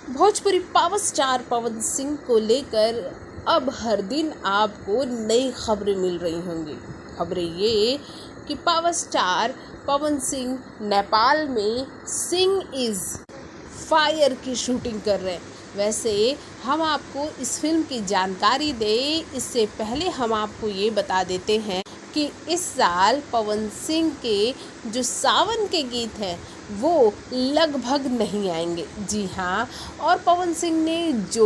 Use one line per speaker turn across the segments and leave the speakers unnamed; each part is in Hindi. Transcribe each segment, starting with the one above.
भोजपुरी पावर स्टार पवन सिंह को लेकर अब हर दिन आपको नई खबरें मिल रही होंगी। खबरें ये कि पावर स्टार पवन सिंह नेपाल में सिंह इज फायर की शूटिंग कर रहे हैं। वैसे हम आपको इस फिल्म की जानकारी दें इससे पहले हम आपको ये बता देते हैं कि इस साल पवन सिंह के जो सावन के गीत हैं वो लगभग नहीं आएंगे। जी हाँ, और पवन सिंह ने जो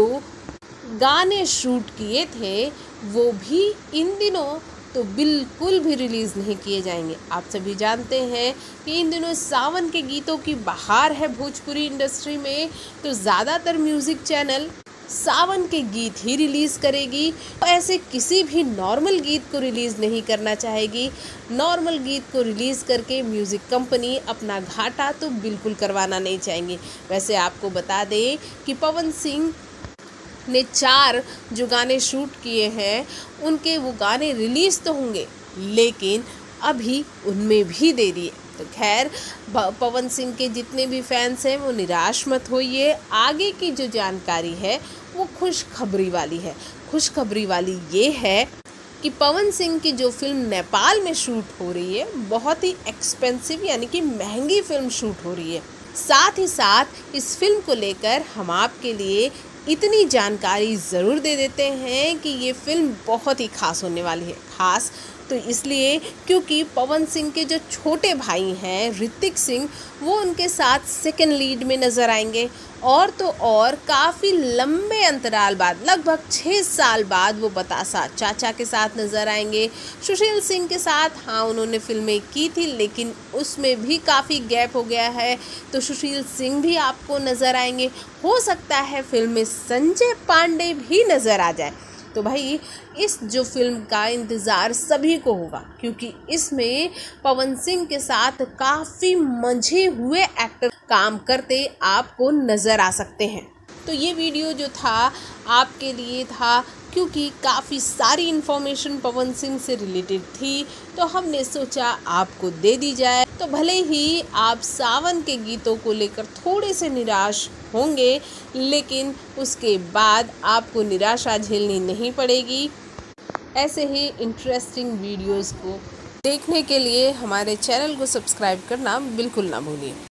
गाने शूट किए थे वो भी इन दिनों तो बिल्कुल भी रिलीज़ नहीं किए जाएंगे। आप सभी जानते हैं कि इन दिनों सावन के गीतों की बहार है भोजपुरी इंडस्ट्री में, तो ज़्यादातर म्यूज़िक चैनल सावन के गीत ही रिलीज़ करेगी। तो ऐसे किसी भी नॉर्मल गीत को रिलीज़ नहीं करना चाहेगी। नॉर्मल गीत को रिलीज़ करके म्यूज़िक कंपनी अपना घाटा तो बिल्कुल करवाना नहीं चाहेंगी। वैसे आपको बता दें कि पवन सिंह ने 4 जो गाने शूट किए हैं उनके वो गाने रिलीज़ तो होंगे लेकिन अभी उनमें भी देरी है। तो खैर, पवन सिंह के जितने भी फैंस हैं वो निराश मत होइए। आगे की जो जानकारी है वो खुशखबरी वाली है। खुशखबरी वाली ये है कि पवन सिंह की जो फिल्म नेपाल में शूट हो रही है बहुत ही एक्सपेंसिव यानी कि महंगी फिल्म शूट हो रही है। साथ ही साथ इस फिल्म को लेकर हम आपके लिए इतनी जानकारी ज़रूर दे देते हैं कि ये फिल्म बहुत ही खास होने वाली है। खास तो इसलिए क्योंकि पवन सिंह के जो छोटे भाई हैं ऋतिक सिंह वो उनके साथ सेकंड लीड में नज़र आएंगे। और तो और काफ़ी लंबे अंतराल बाद लगभग 6 साल बाद वो बतासा चाचा के साथ नज़र आएंगे। सुशील सिंह के साथ हाँ उन्होंने फिल्में की थी लेकिन उसमें भी काफ़ी गैप हो गया है, तो सुशील सिंह भी आपको नज़र आएंगे। हो सकता है फिल्म में संजय पांडे भी नज़र आ जाए। तो भाई इस जो फिल्म का इंतज़ार सभी को होगा क्योंकि इसमें पवन सिंह के साथ काफ़ी मंझे हुए एक्टर काम करते आपको नज़र आ सकते हैं। तो ये वीडियो जो था आपके लिए था क्योंकि काफ़ी सारी इन्फॉर्मेशन पवन सिंह से रिलेटेड थी तो हमने सोचा आपको दे दी जाए। तो भले ही आप सावन के गीतों को लेकर थोड़े से निराश होंगे लेकिन उसके बाद आपको निराशा झेलनी नहीं पड़ेगी। ऐसे ही इंटरेस्टिंग वीडियोस को देखने के लिए हमारे चैनल को सब्सक्राइब करना बिल्कुल ना भूलिए।